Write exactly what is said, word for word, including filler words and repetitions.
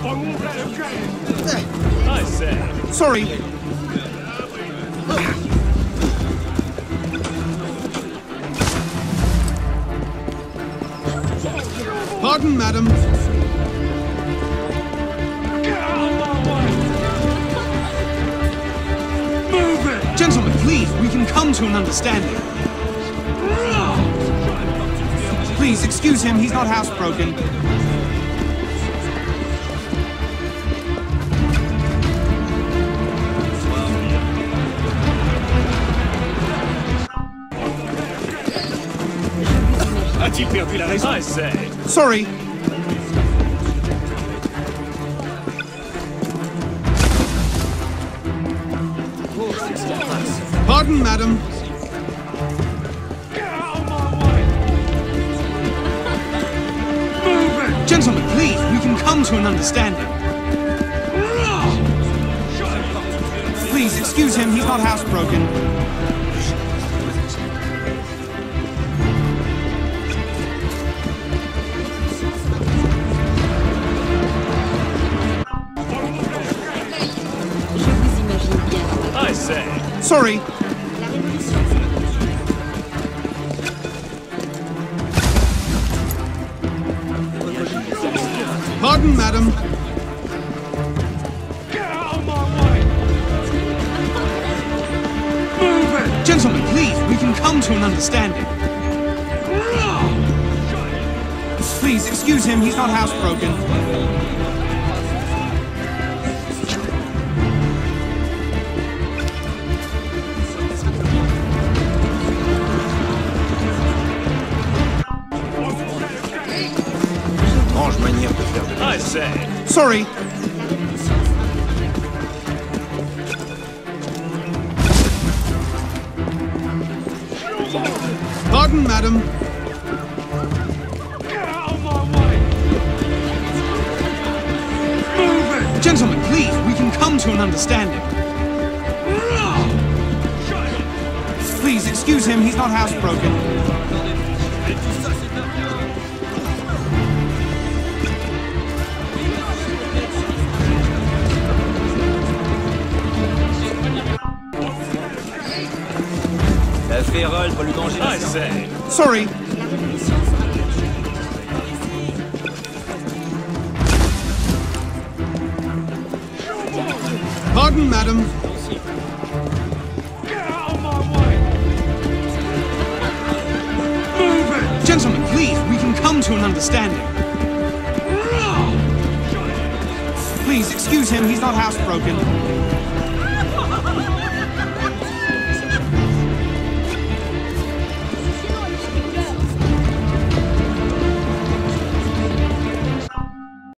I say. Sorry. Pardon, madam. Move it! Gentlemen, please, we can come to an understanding. Please, excuse him, he's not housebroken. A-t-il perdu la raison? I say. Sorry. Pardon, madam. Gentlemen, please, we can come to an understanding. Please, excuse him, he's not housebroken. I say. Sorry. Pardon, madam. Get out of my way! Move it! Gentlemen, please, we can come to an understanding. Please, excuse him, he's not housebroken. I say. Sorry. Pardon, madam. Get out of my way! Move it! Gentlemen, please, we can come to an understanding. Please, excuse him, he's not housebroken. La férole pour le danger. I say. Sorry. Pardon, madam. Get out of my way! Move it! Gentlemen, please, we can come to an understanding. Please, excuse him, he's not housebroken.